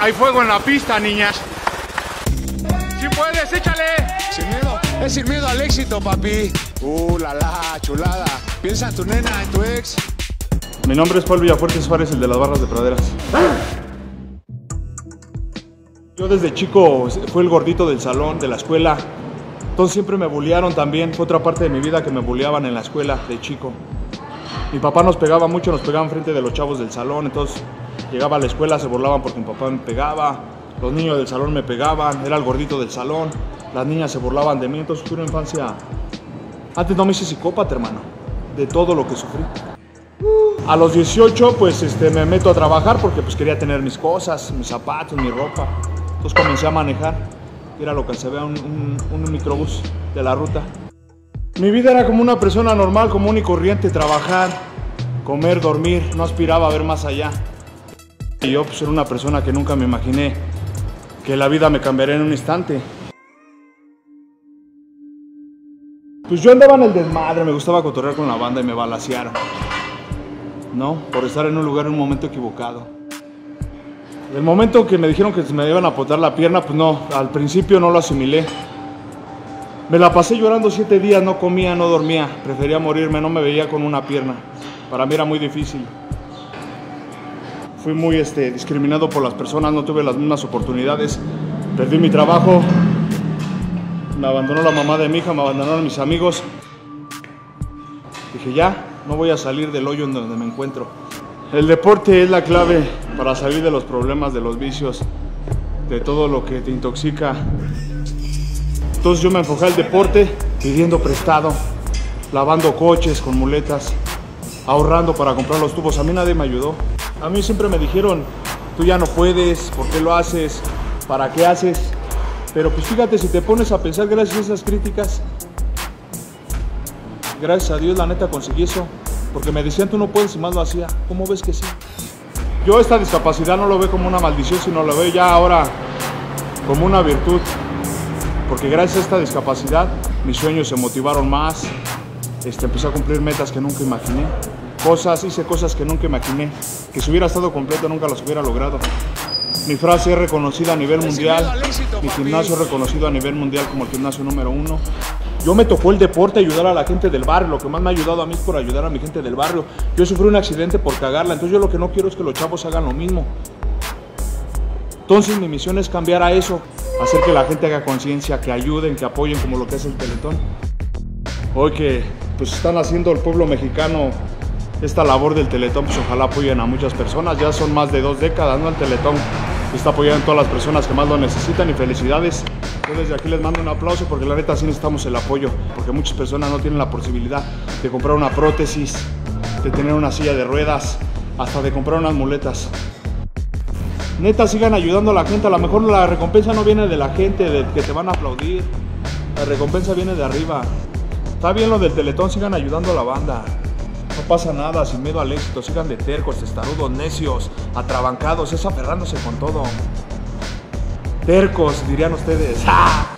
Hay fuego en la pista, niñas. Si puedes, échale. Sin miedo, es sin miedo al éxito, papi. La chulada. Piensa en tu nena, en tu ex. Mi nombre es Paul Villafuerte Suárez, el de las barras de praderas. Yo desde chico fui el gordito del salón, de la escuela. Entonces siempre me bullearon también. Fue otra parte de mi vida que me bulleaban en la escuela de chico. Mi papá nos pegaba mucho, nos pegaba enfrente de los chavos del salón. Entonces llegaba a la escuela, se burlaban porque mi papá me pegaba. Los niños del salón me pegaban, era el gordito del salón. Las niñas se burlaban de mí. Entonces fue una infancia... Antes no me hice psicópata, hermano, de todo lo que sufrí. A los 18 pues me meto a trabajar porque pues quería tener mis cosas, mis zapatos, mi ropa. Entonces comencé a manejar, era lo que se ve un microbús de la ruta. Mi vida era como una persona normal, común y corriente, trabajar, comer, dormir, no aspiraba a ver más allá. Y yo pues era una persona que nunca me imaginé que la vida me cambiaría en un instante. Pues yo andaba en el desmadre, me gustaba cotorrear con la banda y me balacearon. No, por estar en un lugar en un momento equivocado. El momento que me dijeron que me iban a apotar la pierna, pues no, al principio no lo asimilé. Me la pasé llorando 7 días, no comía, no dormía, prefería morirme, no me veía con una pierna. Para mí era muy difícil. Fui muy discriminado por las personas, no tuve las mismas oportunidades. Perdí mi trabajo, me abandonó la mamá de mi hija, me abandonaron mis amigos. Dije ya, no voy a salir del hoyo en donde me encuentro. El deporte es la clave para salir de los problemas, de los vicios, de todo lo que te intoxica. Entonces yo me enfoqué al deporte, pidiendo prestado, lavando coches con muletas, ahorrando para comprar los tubos. A mí nadie me ayudó. A mí siempre me dijeron, tú ya no puedes, ¿por qué lo haces? ¿Para qué haces? Pero pues fíjate, si te pones a pensar gracias a esas críticas, gracias a Dios la neta conseguí eso. Porque me decían, tú no puedes y más lo hacía. ¿Cómo ves que sí? Yo esta discapacidad no lo veo como una maldición, sino lo veo ya ahora como una virtud. Porque gracias a esta discapacidad, mis sueños se motivaron más. Empecé a cumplir metas que nunca imaginé. Hice cosas que nunca imaginé. Que si hubiera estado completo nunca las hubiera logrado. Mi frase es reconocida a nivel mundial. Mi gimnasio es reconocido a nivel mundial como el gimnasio número 1. Yo me tocó el deporte, ayudar a la gente del barrio. Lo que más me ha ayudado a mí es por ayudar a mi gente del barrio. Yo sufrí un accidente por cagarla, entonces yo lo que no quiero es que los chavos hagan lo mismo. Entonces mi misión es cambiar a eso, hacer que la gente haga conciencia, que ayuden, que apoyen como lo que es el Teletón. Hoy que pues están haciendo el pueblo mexicano esta labor del Teletón, pues ojalá apoyen a muchas personas. Ya son más de 2 décadas, ¿no? El Teletón está apoyando a todas las personas que más lo necesitan y felicidades. Yo desde aquí les mando un aplauso porque la neta sí necesitamos el apoyo, porque muchas personas no tienen la posibilidad de comprar una prótesis, de tener una silla de ruedas, hasta de comprar unas muletas. Neta, sigan ayudando a la gente. A lo mejor la recompensa no viene de la gente, de que te van a aplaudir. La recompensa viene de arriba. Está bien lo del Teletón, sigan ayudando a la banda. No pasa nada, sin miedo al éxito. Sigan de tercos, testarudos, necios, atrabancados, es aferrándose con todo. Tercos, dirían ustedes. ¡Ah!